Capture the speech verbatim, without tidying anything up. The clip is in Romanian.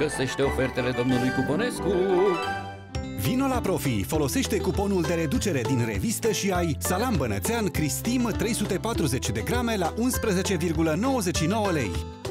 găsește ofertele domnului Cuponescu. Vino la Profi, folosește cuponul de reducere din revistă și ai salam bănățean Cristim trei sute patruzeci de grame la unsprezece virgulă nouăzeci și nouă lei.